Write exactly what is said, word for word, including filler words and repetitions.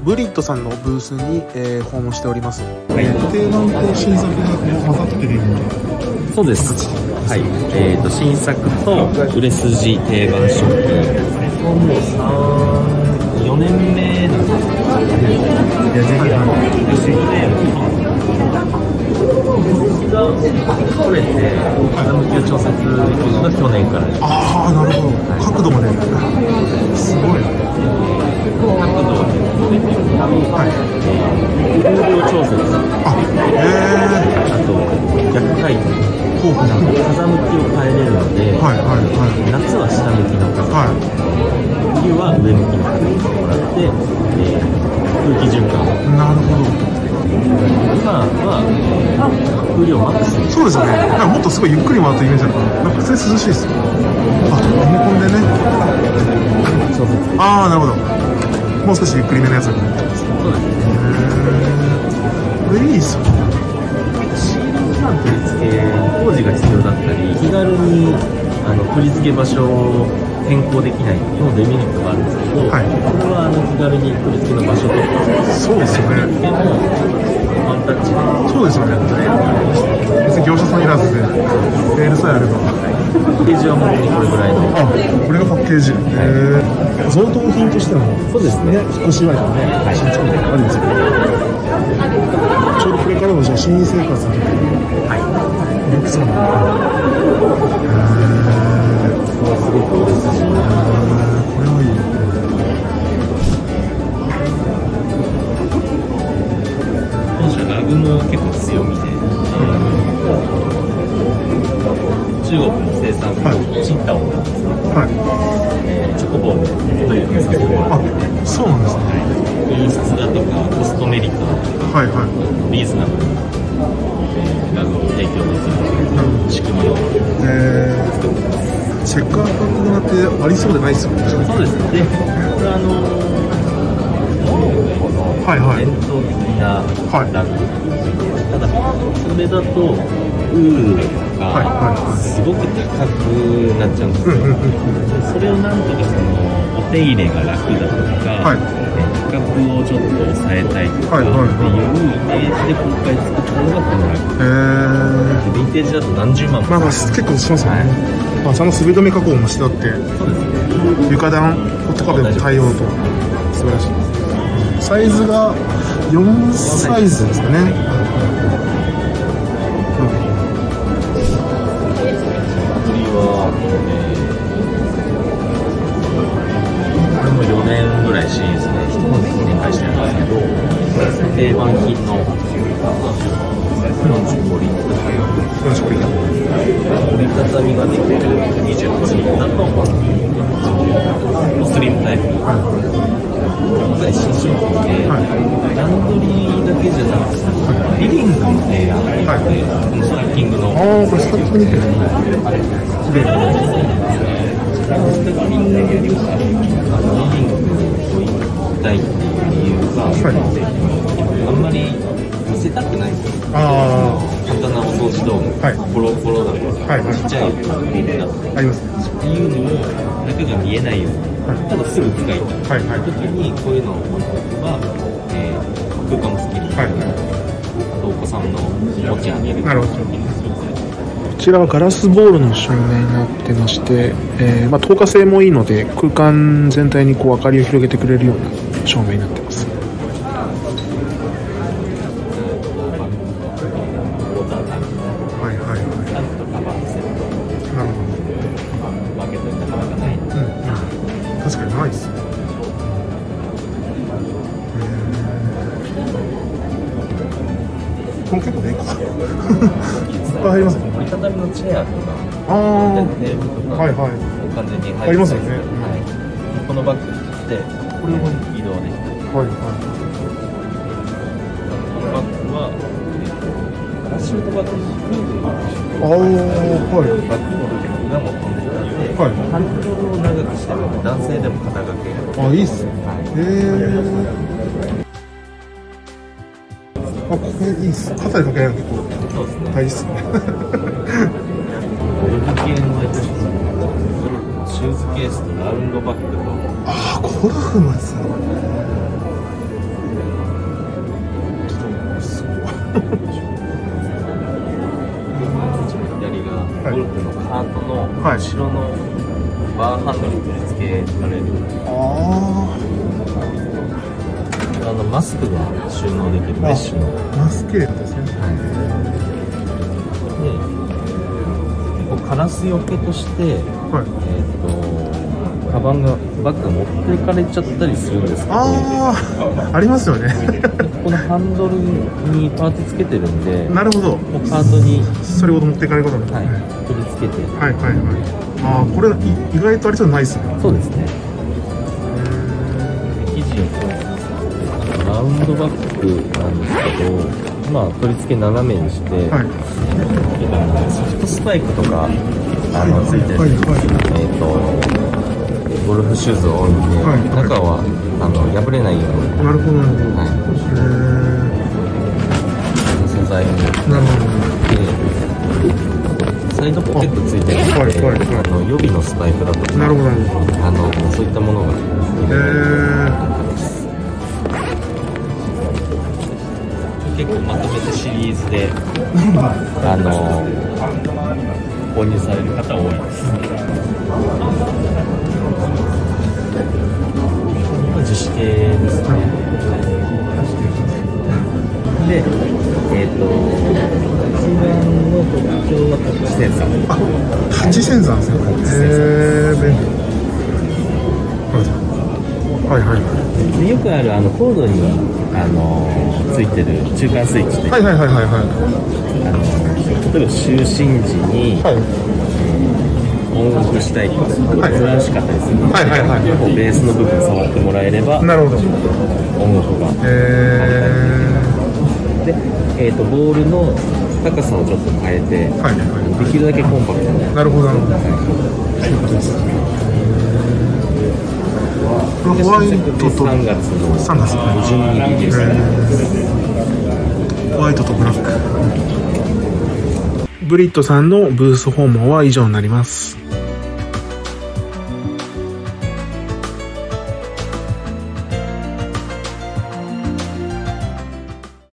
ブリッドさんのブースに、えー、訪問しております。 はい、 定番と新作が混ざってるような。 そうです。はい。えっ、ー、と新作と売れ筋定番商品。もうさん、よねんめなんですけど。いやぜひあの売れ筋で。これって風向きを調節できるのが去年からです。 ああ、なるほど。角度まで。すごい。 角度ははい。風量調節。 あ、へえ。 あと逆回転。風向きを変えれるので、はいはいはい、夏は下向きの風、はい、冬は上向きの風にしてもらって、えー、空気循環。 なるほど。 今は風量マックス。 そうですよね。なんかもっとすごいゆっくり回ったイメージだった。なんか普通に涼しいですよ。あ、リモコンでね。ああ、なるほど。もう少しゆっくりめのやつだと思ってます。 そうですね。 これいいっすよね。 取り付け工事が必要だったり、気軽にあの取り付け場所を変更できないのデメリットがあるんですけど、はい、これはあの気軽に取り付けの場所とか、 そうですよね。 でもワンタッチで、 そうですよね。別に業者さんいらずで、レールさえあれば。 パッケージは本当にこれぐらいの。 あ、これがパッケージ。へえ。贈答品としても、 そうですね。 引っ越し祝いとかね、新築であるんですよね。ちょうどこれからのじゃあ新生活の時に、はい、よくそうなんだ。へー、 すごく嬉しいな。 これはいい。 当社ラグも結構強みで、中国の生産のチンタオなんですね。はい。えー、チョコボールというふうにさせてもらってて。 あ、そうなんですね。 品質だとかコストメリットだとか、はいはい、リーズナブルに、えー、ラグを提供できる仕組みを作ってます。 チェッカーパック型ってありそうでないですよね。 そうですね。で、これあのはいはい、 伝統的なラグ、はい、ただそれだとウールがすごく高くなっちゃうんですよ。それをなんとかそのお手入れが楽だとか、はい、価格をちょっと抑えたいとかっていうイメージで今回作ったのがこのラグ。へー。ヴィンテージだと何十万も。 まあまあ結構しますよね。はい、まあその滑り止め加工もしてあって、そうですね、床暖とかでも対応と素晴らしいです。サイズがよんサイズですかね。 これもよねんぐらいシリーズで展開してるんですけど、定番品のよんじゅうごリットル、折りたたみができるにじゅうごリットルだとスリムタイプ。今回新商品で、はい、ランドリーだけじゃなくてリビングの提案っていうので、このスタッキングの、 ああ、これスタッキングにで、スタッキングでリビングを行きたいっていう理由が、はい、あんまり見せたくないんですよ。あ簡単なお掃除道具、はい、ボロボロだとか、はいはい、ちっちゃいビルだとか、ありますね。っていうのを中が見えないように、はい、ただすぐ使いたい、はいはい、時にこういうのを持っておけば、えー、空間も好きに、はい、あとお子さんの持ち上げる。なるほど。 こちらはガラスボールの照明になってまして、えーまあ、透過性もいいので空間全体にこう明かりを広げてくれるような照明になってます。はいはいはい。なるほど。うん、確かにないっすね。これ結構でかい。いっぱい入りますね。 折りたたみのチェアとか、 あテーブルとか、 はいはい、 完全に入りますよね。 はい、このバッグにして、これを移動できたり。はいはい。このバッグはパラシュートバッグにああ、はい。 バッグの裏も飛んでたので、はい、ハンドルを長くしても男性でも肩掛け。 あ、いいっすね。はい、へえ。あ、これいいっす。肩でかけられるの結構大事っすね。 ゴルフ系のやつです。シューズケースとラウンドバッグと。 ああ、ゴルフのやつ。 左がゴルフのカートの後ろのバーハンドルに取り付けられる。ああのマスクが収納できるメッシュのマスケートですね。 でこうカラスよけとして、はい、えっとカバンがバッグが持っていかれちゃったりするんですけど、 ああありますよね。 このハンドルにパーツつけてるんで、 なるほど、 もうカートにそれほど持っていかれることない、 はい、取り付けて、 はいはいはい。ああこれ意外とあれじゃないですね。 そうですね。生地をラウンドバッグなんですけど、まあ取り付け斜めにして、はい、ソフトスパイクとかあのついてる、はいはい、えっ、ー、とゴルフシューズが多いんで、はいはい、中はあの破れないように。 なるほどなるほど。はい。 へー。素材に。 なるほど。で、サイドポケットついてるので、はいはいはい、あの予備のスパイクだとか、 なるほどなるほど。 あのそういったものが。へー。結構まとめてシリーズであの購入される方多いです。樹脂系ですね。で、えっ、ー、と一番の特徴はタッチセンサー。 あ、タッチセンサーですね。へー、便利。はいはいはい。 でよくあるあのコードにあのついてる中間スイッチで、 はいはいはいはいはい。 あの例えば就寝時に、はい、えー、オンオフしたいとか、はい、珍しかったりするので、はいはいはい、こうベースの部分触ってもらえれば、 なるほど、オンオフが。へー。で、えーと、ボールの高さをちょっと変えて、はいはい、できるだけコンパクトに。 なるほどなるほど。はい、ホワイトとさんがつのさんがつのじゅうにリリース。 ホワイトとブラック。ブリットさんのブース訪問は以上になります。